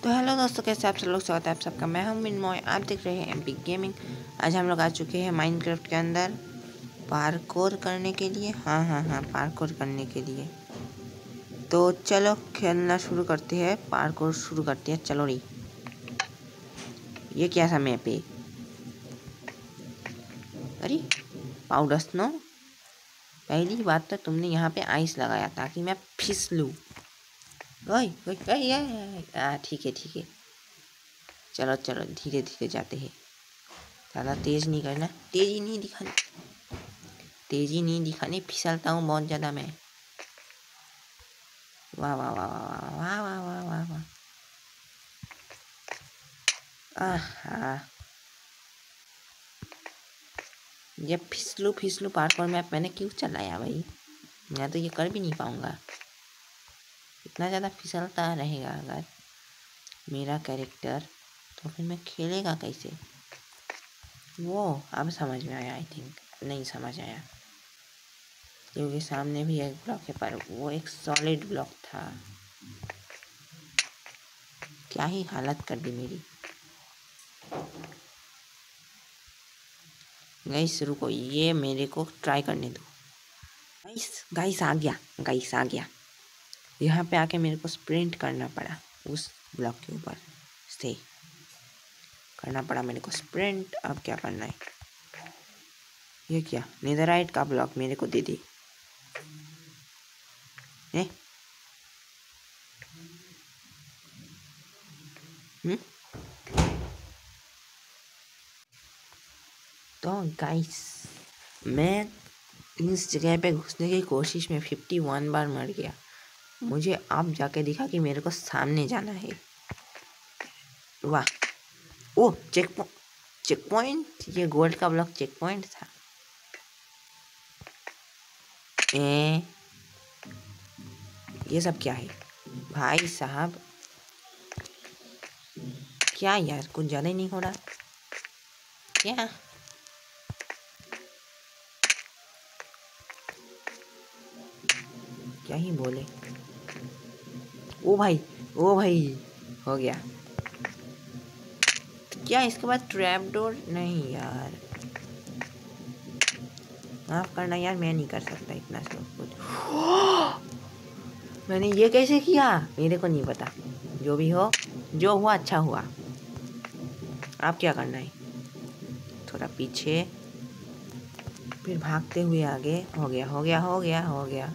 तो हेलो दोस्तों, कैसे आप सब लोग? स्वागत है आप सबका। मैं हूं मिनमॉय, आप देख रहे हैं एमपी गेमिंग। आज हम लोग आ चुके हैं माइनक्राफ्ट के अंदर पार्कोर करने के लिए। हाँ, पार्कोर करने के लिए। तो चलो खेलना शुरू करते हैं, पार्कोर शुरू करते हैं। चलो री, ये क्या सा मैप है? अरे पाउडर स्नो, पहली बात तो तुमने यहाँ पे आइस लगाया ताकि मैं फिसलूँ। ठीक है। चलो धीरे धीरे जाते हैं, ज़्यादा तेज़ नहीं करना, तेज़ी नहीं दिखानी, फिसलता हूँ बहुत ज़्यादा मैं। वाह वाह वाह वाह वाह वाह वाह वाह वाह। आहा, ये फिसलू पार्कोर मैप मैंने क्यों चलाया भाई? मैं तो ये कर भी नहीं पाऊँगा, इतना ज़्यादा फिसलता रहेगा अगर मेरा कैरेक्टर, तो फिर मैं खेलेगा कैसे? वो अब समझ में आया। आई थिंक नहीं समझ आया, क्योंकि सामने भी एक ब्लॉक है पर वो एक सॉलिड ब्लॉक था। क्या ही हालत कर दी मेरी। गाइस रुको, ये मेरे को ट्राई करने दो। गाइस आ गया। यहाँ पे आके मेरे को स्प्रिंट करना पड़ा, उस ब्लॉक के ऊपर से करना पड़ा मेरे को स्प्रिंट। अब क्या करना है? ये क्या नेदरराइट का ब्लॉक मेरे को दे दे। तो गाइस, मैं इस जगह पे घुसने की कोशिश में 51 बार मर गया। मुझे अब जाके दिखा कि मेरे को सामने जाना है। वाह, ओ चेक पॉइंट, ये गोल्ड का ब्लॉक चेक पॉइंट था। ये सब क्या है भाई साहब? क्या यार, कुछ ज़्यादा ही नहीं हो रहा क्या? क्या ही बोले। ओ भाई हो गया। क्या इसके बाद ट्रैप डोर? नहीं यार, माफ करना यार, मैं नहीं कर सकता इतना सब कुछ। मैंने ये कैसे किया मेरे को नहीं पता। जो भी हो, जो हुआ अच्छा हुआ। अब क्या करना है? थोड़ा पीछे, फिर भागते हुए आगे। हो गया।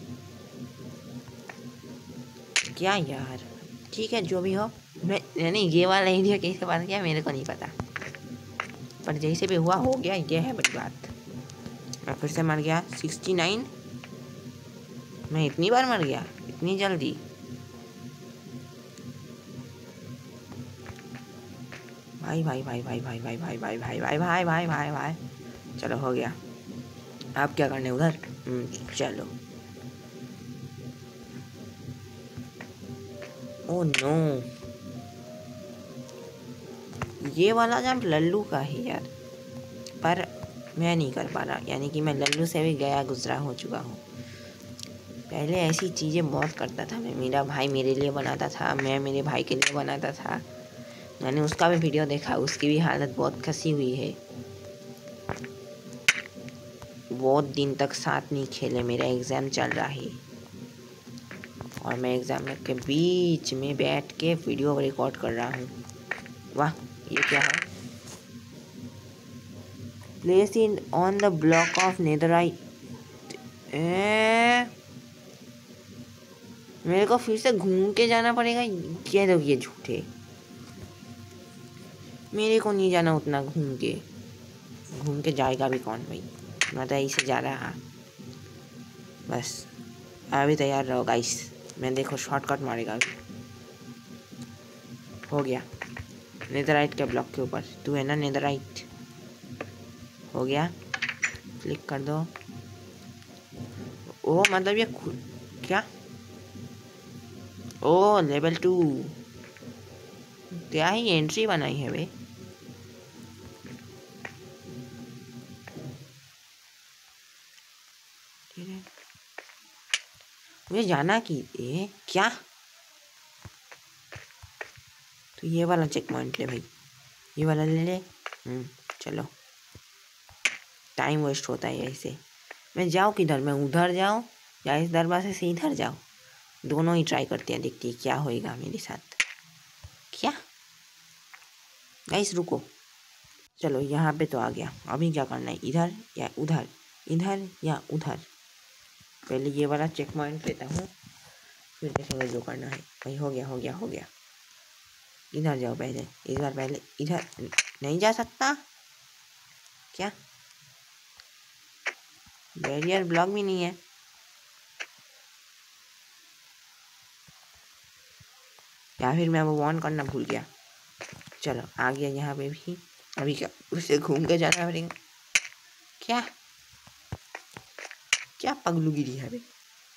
क्या यार, ठीक है जो भी हो। मैंने ये वाला एरिया कैसे बात किया मेरे को नहीं पता, पर जैसे भी हुआ हो गया, ये है बड़ी बात। मैं फिर से मर गया 69। मैं इतनी बार मर गया, इतनी जल्दी? भाई। चलो हो गया। आप क्या करने उधर? चलो। ओ नो, ये वाला जंप लल्लू का है यार, पर मैं नहीं कर पा रहा। यानी कि मैं लल्लू से भी गया गुजरा हो चुका हूँ। पहले ऐसी चीज़ें बहुत करता था मैं। मेरा भाई मेरे लिए बनाता था, मैं मेरे भाई के लिए बनाता था। मैंने उसका भी वीडियो देखा, उसकी भी हालत बहुत खसी हुई है। बहुत दिन तक साथ नहीं खेले, मेरा एग्ज़ाम चल रहा है और मैं एग्ज़ाम के बीच में बैठ के वीडियो रिकॉर्ड कर रहा हूँ। वाह, ये क्या है? Placing on the block of netherite. मेरे को फिर से घूम के जाना पड़ेगा। ये तो ये झूठे, मेरे को नहीं जाना उतना घूम के जाएगा भी कौन भाई? मैं तो ऐसे जा रहा। बस अभी तैयार रहो गाइस, मैं देखो शॉर्टकट मारेगा अभी। हो गया, नेदरराइट के ब्लॉक के ऊपर तू है ना? नेदरराइट हो गया, क्लिक कर दो। ओ मतलब ये क्या? ओ लेवल 2, क्या ही एंट्री बनाई है वे। मुझे जाना कि क्या? तो ये वाला चेक पॉइंट ले भाई, ये वाला ले ले। चलो, टाइम वेस्ट होता है ऐसे। मैं जाऊँ किधर? मैं उधर जाऊँ या इस दरवाजे से इधर जाऊँ? दोनों ही ट्राई करते हैं, देखते हैं क्या होएगा मेरे साथ। क्या गाइस, रुको। चलो यहाँ पे तो आ गया। अभी क्या करना है? इधर या उधर, इधर या उधर? पहले ये वाला चेक पॉइंट लेता हूँ, फिर देखेंगे जो करना है। भाई हो गया, हो गया, हो गया। इधर जाओ पहले, इधर पहले, इधर नहीं जा सकता क्या? बैरियर ब्लॉक भी नहीं है। या फिर मैं वो ऑन करना भूल गया। चलो आ गया यहाँ पे भी। अभी क्या उसे घूम के जाना पड़ेगा? क्या क्या पगलूगिरी है बे?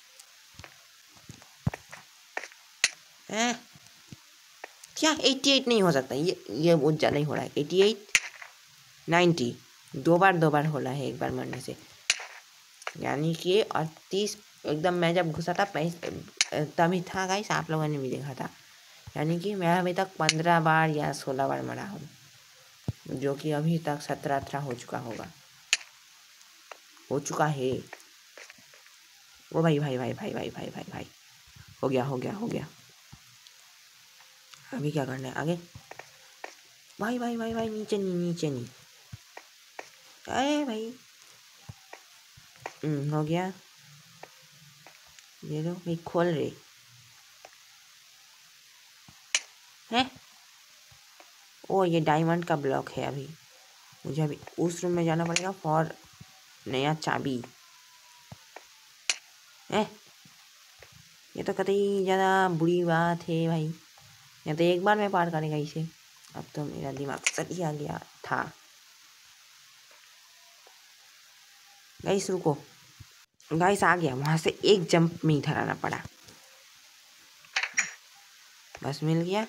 हैं? क्या 88 नहीं हो सकता? ये बहुत ज़्यादा ही हो रहा है। 88, 90, दो बार हो रहा है एक बार मरने से। यानी कि 38 एकदम। मैं जब घुसा था तभी था गाइस, आप लोगों ने भी देखा था। यानी कि मैं अभी तक 15 बार या 16 बार मरा हूँ, जो कि अभी तक 17-18 हो चुका होगा, हो चुका है। ओ भाई भाई भाई भाई भाई भाई भाई भाई, हो गया, हो गया, हो गया। अभी क्या करना है आगे? भाई भाई भाई भाई, नीचे नहीं, नीचे नहीं। अरे भाई, हो गया। ये लो भाई, खोल रहे हैं। ओ, ये डायमंड का ब्लॉक है। अभी मुझे अभी उस रूम में जाना पड़ेगा फॉर नया चाबी है। ये तो कतई ज़्यादा बुरी बात है भाई। या तो एक बार में पार करेगा इसे। अब तो मेरा दिमाग सही आ गया था। गाइस रुको, गाइस आ गया। वहां से एक जंप में इधर आना पड़ा, बस मिल गया।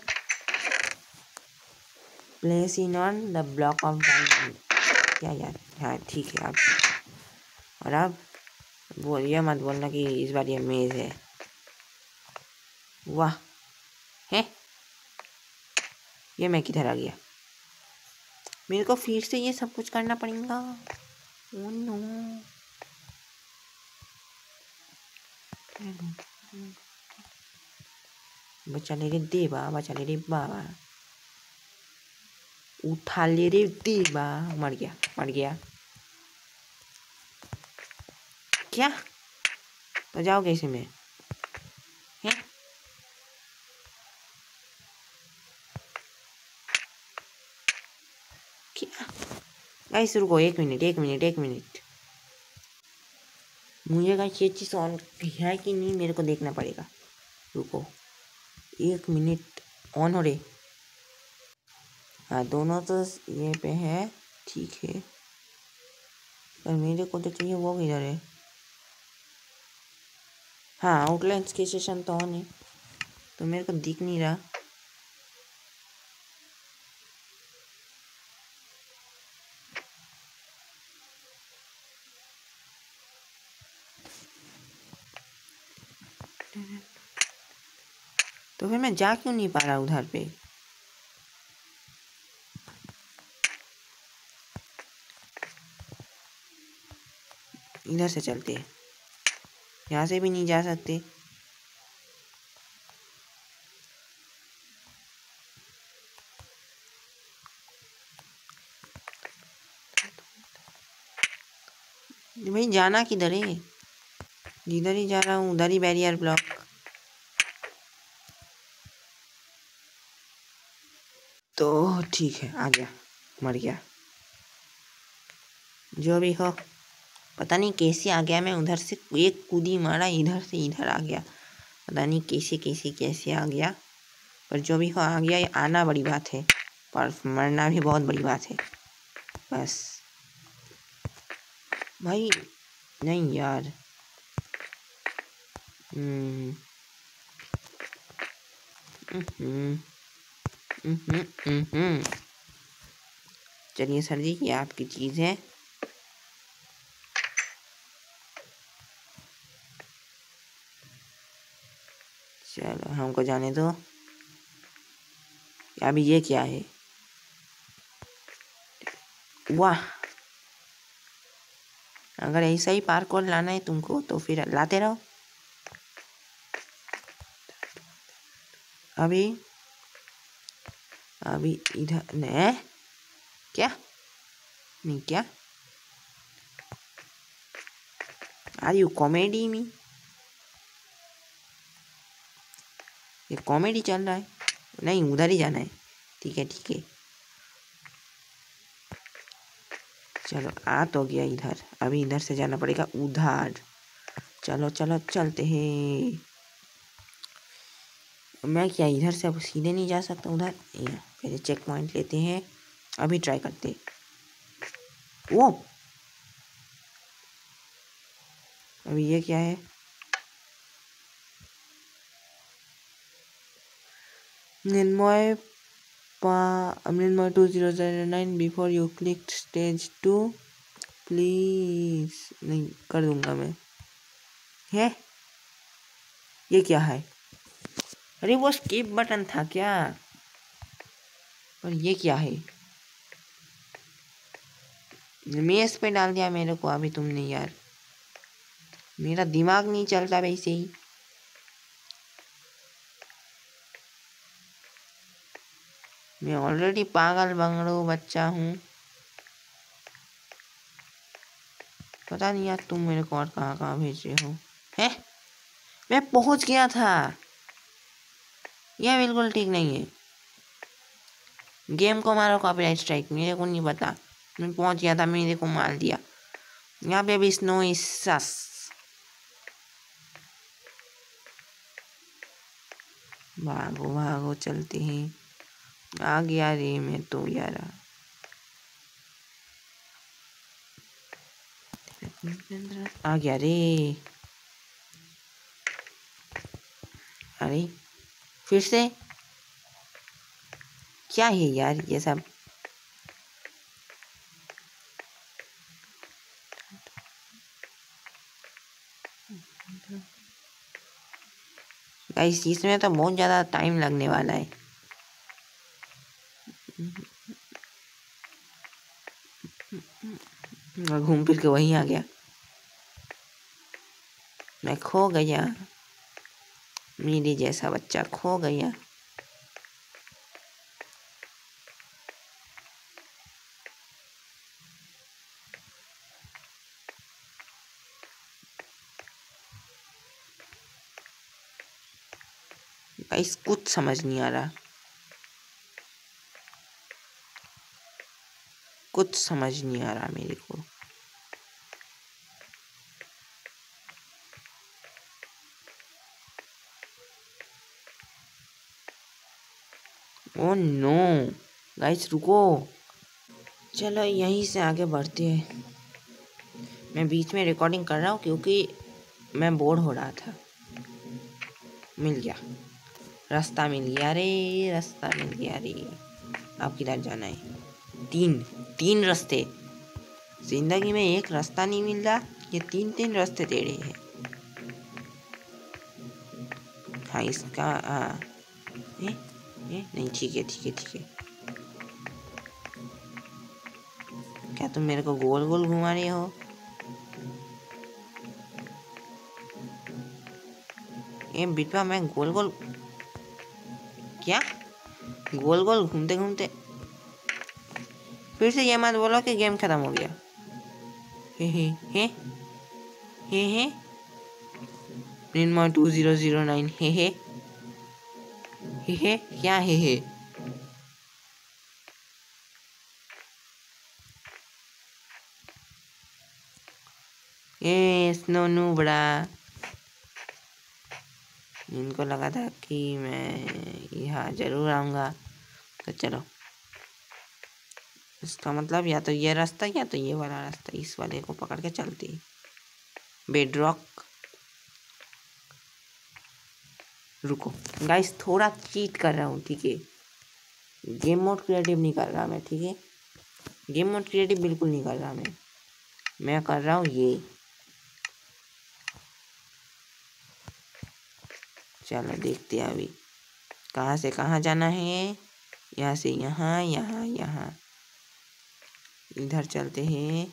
Placing on the block of diamond. क्या यार? हाँ ठीक है। अब और अब बोलिए मत बोलना कि इस बार ये मेज है। वाह है, ये मैं किधर आ गया? मेरे को फिर से ये सब कुछ करना पड़ेगा। Oh no. बचा ले रे देवा, बचा ले रे बाबा, उठा ले रे देवा। मर गया, मर गया। क्या? तो जाओ कैसे में है? क्या? गाइस रुको, एक मिनट, एक मिनट, एक मिनट। मुझे गाइस ये चीज़ ऑन है कि नहीं मेरे को देखना पड़ेगा। रुको एक मिनट। ऑन हो रहे? हाँ दोनों तो ये पे है, ठीक है। पर मेरे को तो चाहिए वो किधर है? हाँ आउटलाइंस के सेशन तो ऑन है, तो मेरे को दिख नहीं रहा। तो फिर मैं जा क्यों नहीं पा रहा उधर पे? इधर से चलते हैं, यहाँ से भी नहीं जा सकते। भाई जाना किधर है? जिधर ही जा रहा हूँ उधर ही बैरियर ब्लॉक। तो ठीक है, आ गया, मर गया। जो भी हो, पता नहीं कैसे आ गया। मैं उधर से एक कूदी मारा, इधर से इधर आ गया। पता नहीं कैसे कैसे कैसे आ गया, पर जो भी हो आ गया। ये आना बड़ी बात है, पर मरना भी बहुत बड़ी बात है। बस भाई, नहीं यार। हम्म हम्म चलिए सर जी, ये आपकी चीज़ है। चलो हमको जाने दो। अभी ये क्या है? वाह, अगर ऐसा ही पार्कोर लाना है तुमको तो फिर लाते रहो। अभी अभी इधर ने क्या नहीं क्या? आर यू कॉमेडी में? ये कॉमेडी चल रहा है? नहीं, उधर ही जाना है। ठीक है ठीक है, चलो आ तो गया इधर। अभी इधर से जाना पड़ेगा उधर। चलो चलो चलते हैं। मैं क्या इधर से अब सीधे नहीं जा सकता उधर? पहले चेक पॉइंट लेते हैं, अभी ट्राई करते। वो अभी ये क्या है? निर्मय निर्मय 2009 before you click stage 2 please. नहीं कर दूंगा मैं। है ये क्या है? अरे वो स्किप बटन था क्या? और ये क्या है? मेज पे डाल दिया मेरे को अभी तुमने यार। मेरा दिमाग नहीं चलता वैसे ही। मैं ऑलरेडी पागल बंगड़ो बच्चा हूँ। पता नहीं यार तुम मेरे को और कहाँ कहाँ भेज रहे हो। है मैं पहुंच गया था। यह बिल्कुल ठीक नहीं है। गेम को मारो कॉपीराइट स्ट्राइक, मेरे को नहीं पता। मैं पहुंच गया था, मेरे को मार दिया। यहाँ पे भी स्नो इज सस। भागो भागो चलते हैं। आ गया रे मैं तो यार। आ गया रे। अरे फिर से क्या है यार ये सब? गाइस इसमें तो बहुत ज़्यादा टाइम लगने वाला है। घूम फिर के वहीं आ गया। मैं खो गया। मेरे जैसा बच्चा खो गया। गाइस कुछ समझ नहीं आ रहा। कुछ समझ नहीं आ रहा मेरे को। ओ नो गाइस रुको। चलो यहीं से आगे बढ़ते हैं। मैं बीच में रिकॉर्डिंग कर रहा हूँ क्योंकि मैं बोर हो रहा था। मिल गया रास्ता, मिल गया रे, रास्ता मिल गया रे। अब किधर जाना है? तीन तीन रास्ते। जिंदगी में एक रास्ता नहीं मिल रहा, ये तीन तीन रास्ते दे रहे हैं। हाँ इसका हाँ नहीं ठीक है ठीक है ठीक है। क्या तुम मेरे को गोल गोल घुमा रहे हो? ये बिटवा मैं गोल गोल क्या गोल गोल घूमते घूमते फिर से ये मत बोलो कि गेम खत्म हो गया। हे हे हे हे हे निर्मा 2009 हे हे क्या हे? ए स्नो नू बड़ा। इनको लगा था कि मैं यहाँ जरूर आऊँगा, तो चलो। इसका मतलब या तो ये रास्ता या तो ये वाला रास्ता, इस वाले को पकड़ के चलते। बेडरॉक। रुको गाइस थोड़ा चीट कर रहा हूँ ठीक है। गेम मोड क्रिएटिव नहीं कर रहा मैं, ठीक है। गेम मोड क्रिएटिव बिल्कुल नहीं कर रहा मैं कर रहा हूँ ये। चलो देखते हैं अभी कहाँ से कहाँ जाना है। यहाँ से यहाँ, यहाँ, यहाँ, इधर चलते हैं।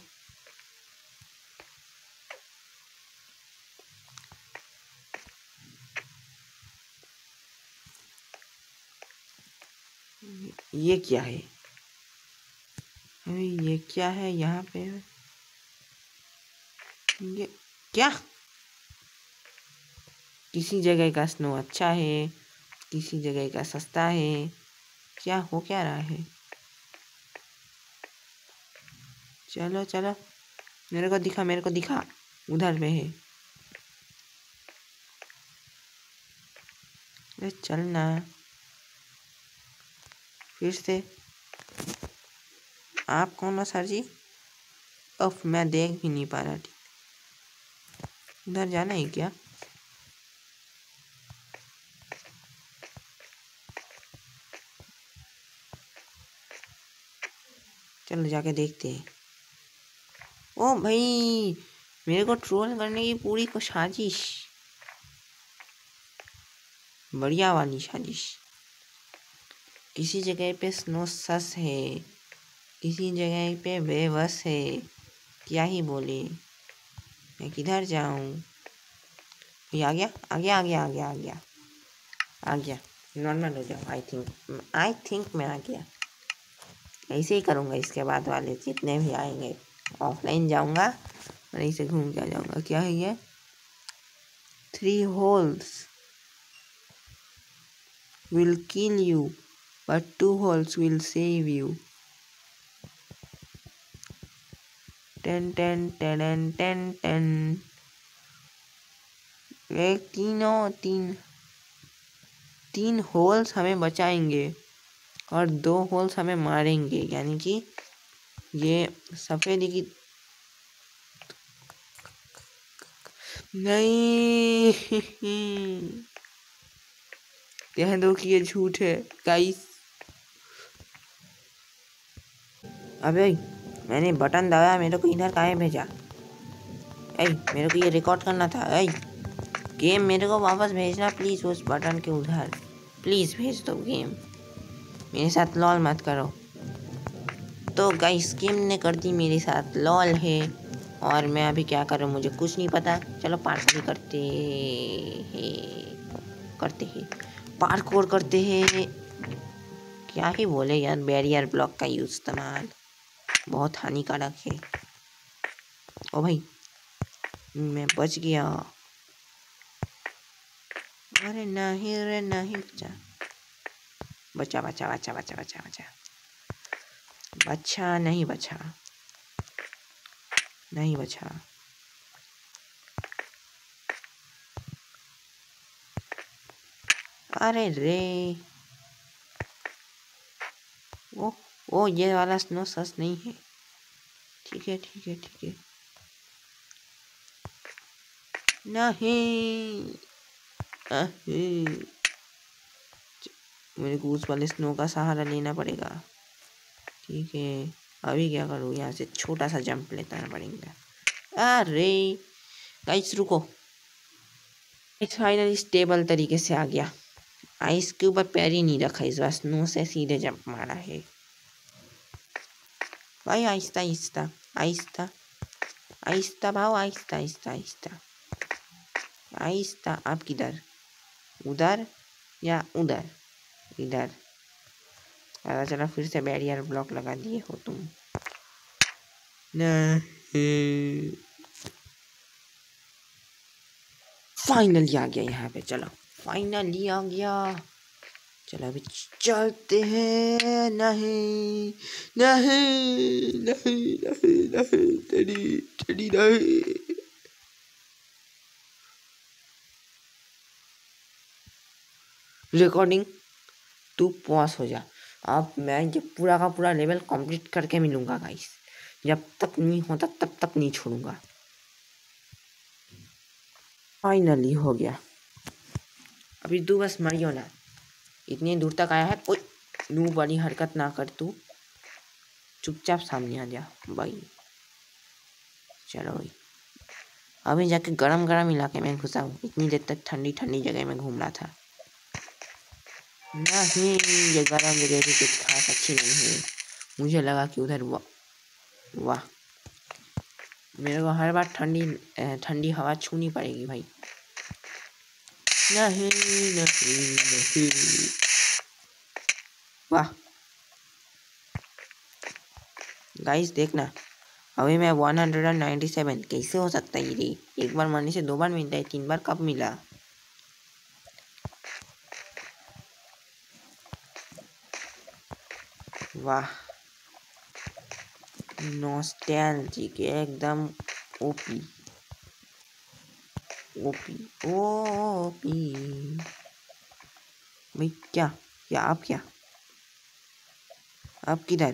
ये क्या है? अरे ये क्या है यहाँ पे? ये क्या? किसी जगह का स्नो अच्छा है, किसी जगह का सस्ता है। क्या हो क्या रहा है? चलो चलो, मेरे को दिखा, मेरे को दिखा, उधर में है। अरे चलना फिर से। आप कौन हो सर जी? उफ, मैं देख भी नहीं पा रहा। उधर जाना है क्या? चलो जाके देखते हैं। ओ भाई, मेरे को ट्रोल करने की पूरी को साजिश, बढ़िया वाली साजिश। किसी जगह पे स्नो सस है, किसी जगह पे बेबस है। क्या ही बोले, मैं किधर जाऊं? ये आ गया, आ गया, आ गया, आ गया, आ गया, आ गया। नॉर्मल हो जाओ। आई थिंक मैं आ गया। ऐसे ही करूँगा इसके बाद वाले जितने भी आएंगे। ऑफलाइन जाऊँगा और ऐसे घूम के आ जाऊँगा। क्या है ये? 3 holes will kill you but 2 holes will save you। Ten ten ten ten ten. एक तीन होल्स हमें बचाएंगे और 2 होल्स हमें मारेंगे, यानी कि ये सफेद की नहीं। कह दो कि ये झूठ है गाइस। अबे मैंने बटन दबाया, मेरे को इधर काहे भेजा? मेरे को ये रिकॉर्ड करना था। गेम मेरे को वापस भेजना प्लीज़, उस बटन के उधर प्लीज़ भेज दो गेम। मेरे साथ लॉल मत करो। तो गाइस गेम ने कर दी मेरे साथ लॉल है, और मैं अभी क्या करूँ मुझे कुछ नहीं पता। चलो पार्कोर करते हैं पार्कोर करते हैं। क्या ही बोले यार, बैरियर ब्लॉक का यूज इस्तेमाल बहुत हानिकारक है। ओ भाई मैं बच गया। अरे नहीं रे नहीं, बचा बचा बचा बचा बचा बचा बचा नहीं बचा, नहीं बचा। अरे रे, ओ ये वाला स्नो सस नहीं है। ठीक है ठीक है ठीक है। नहीं मेरे को उस वाले स्नो का सहारा लेना पड़ेगा। ठीक है, अभी क्या करूँ? यहाँ से छोटा सा जंप लेना पड़ेगा। अरे गाइस रुको, फाइनली स्टेबल तरीके से आ गया। आइस के ऊपर पैर ही नहीं रखा, इस बार स्नो से सीधे जंप मारा है भाई। आहिस्ता आहिस्ता आहिस्ता आहिस्ता भाव, आहिस्ता आहिस्ता आहिस्ता आहिस्ता। आप किधर? उधर या उधर? इधर। पता चला फिर से बैरियर ब्लॉक लगा दिए हो तुम। नहीं, फाइनली आ गया यहाँ पे। चलो फाइनली आ गया। चलो अभी चलते हैं। नहीं नहीं नहीं नहीं नहीं, तेरी तेरी नहीं। रिकॉर्डिंग तू पॉज हो जा। अब मैं ये पूरा का पूरा लेवल कंप्लीट करके मिलूंगा गाइस। जब तक नहीं होता तब तक नहीं छोड़ूंगा। फाइनली हो गया। अभी तू बस मरियो ना, इतनी दूर तक आया है। कोई नू बड़ी हरकत ना कर तू, चुपचाप सामने आ जा भाई। चलो भाई, अभी जाके गरम गरम इलाके में घुसा हूँ। इतनी देर तक ठंडी ठंडी जगह में घूम रहा था। नहीं, ये गरम ग्रेवी कुछ खास अच्छी नहीं है। मुझे लगा कि उधर वाह, मेरे को हर बार ठंडी ठंडी हवा छूनी पड़ेगी भाई। नहीं नहीं नहीं, वाह गाइस देखना, अभी मैं 197, कैसे हो सकता है ये? एक बार मरने से 2 बार मिलता है, 3 बार कब मिला? वाह, नॉस्टैल्जिक एकदम ओपी ओपी ओपी। भाई क्या क्या आप क्या आप किधर?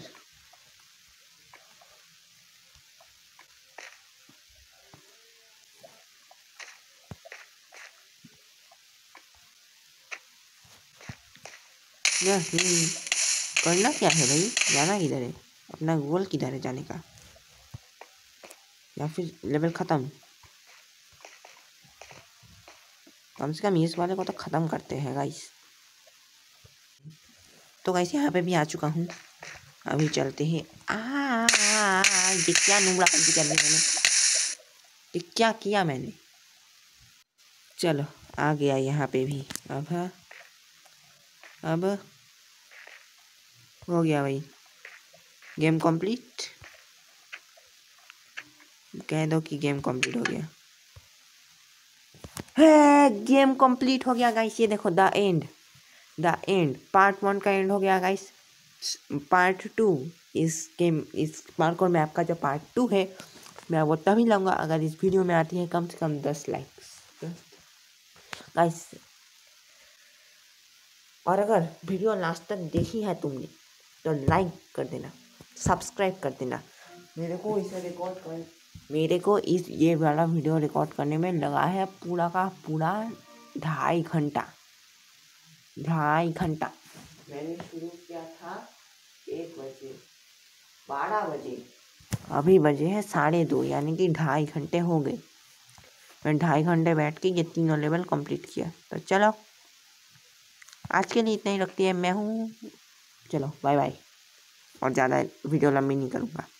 नहीं, करना क्या है भाई? जाना किधर है? अपना गोल किधर है जाने का? या फिर लेवल ख़त्म? कम से कम इस वाले को तो ख़त्म करते हैं गाइस। तो गाइस यहाँ पे भी आ चुका हूँ, अभी चलते हैं। ये क्या नुबड़ा पंती कर दी मैंने, ये क्या किया मैंने? चलो आ गया यहाँ पे भी। अब हो गया भाई, गेम कंप्लीट। कह दो कि गेम कंप्लीट हो गया है। गेम कंप्लीट हो गया गाइस, ये देखो द एंड पार्ट 1 का एंड हो गया गाइस। पार्ट 2 इस पार्कोर मैप का जो पार्ट 2 है, मैं वो तभी लाऊंगा अगर इस वीडियो में आती है कम से कम 10 लाइक्स गाइस। और अगर वीडियो लास्ट तक देखी है तुमने तो लाइक कर देना, सब्सक्राइब कर देना। मेरे को इस ये वाला वीडियो रिकॉर्ड करने में लगा है पूरा का पूरा 2.5 घंटा। मैंने शुरू किया था 1 बजे, 12 बजे, अभी बजे है 2:30, यानी कि 2.5 घंटे हो गए। मैं 2.5 घंटे बैठ के ये 3 लेवल कंप्लीट किया। तो चलो आज के लिए इतना ही रखती है। मैं हूँ, चलो बाय बाय, और ज़्यादा वीडियो लंबी नहीं करूँगा।